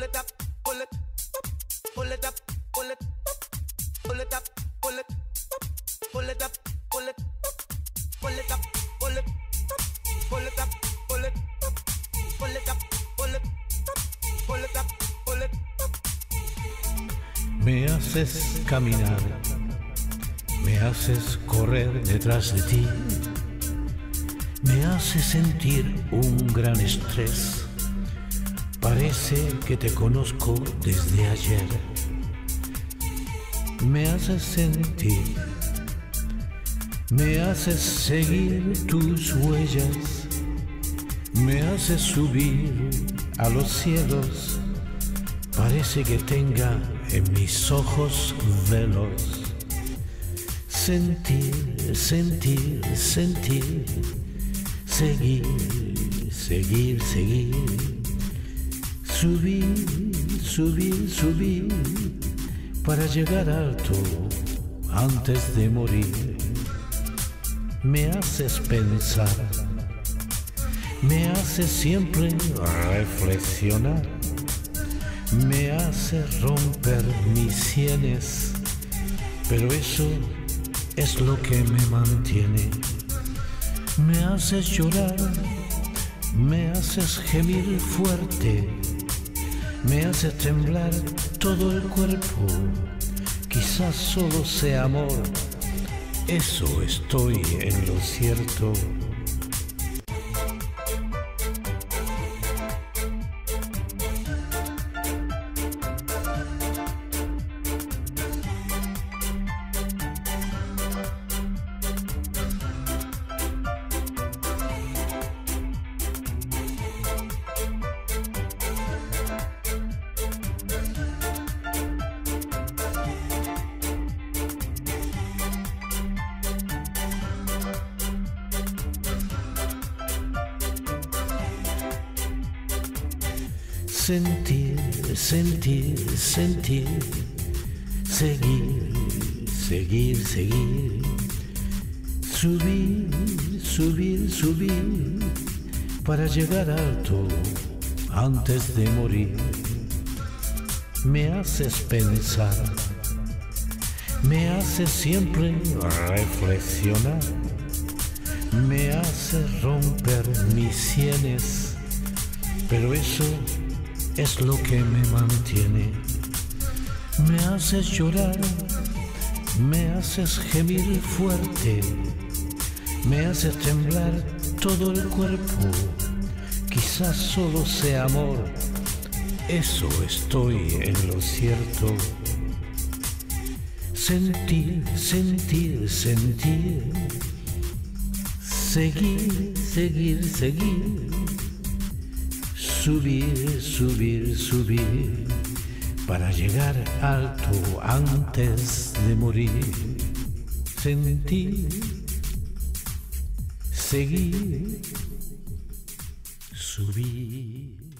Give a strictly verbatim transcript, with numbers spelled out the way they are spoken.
it up, pull it, pull it up, pull it, pull it up, pull it, pull it up, pull it, pull it up, pull it, pull it up, pull it, pull it up, pull it, pull it up, pull it. Me haces caminar, me haces correr detrás de ti, me haces sentir un gran estrés. Parece que te conozco desde ayer. Me haces sentir, me haces seguir tus huellas, me haces subir a los cielos. Parece que tenga en mis ojos velos. Sentir, sentir, sentir, seguir, seguir, seguir. Subir, subir, subir, para llegar alto antes de morir. Me haces pensar, me haces siempre reflexionar, me haces romper mis sienes, pero eso es lo que me mantiene. Me haces llorar, me haces gemir fuerte, me haces temblar todo el cuerpo. Quizás solo sea amor, eso estoy en lo cierto. Sentir, sentir, sentir, seguir, seguir, seguir, subir, subir, subir, para llegar alto antes de morir. Me haces pensar, me haces siempre reflexionar, me haces romper mis sienes, pero eso es lo que me mantiene. Me haces llorar, me haces gemir fuerte, me haces temblar todo el cuerpo. Quizás solo sea amor, eso estoy en lo cierto. Sentir, sentir, sentir, seguir, seguir, seguir. Subir, subir, subir, para llegar alto antes de morir. Sentir, seguir, subir.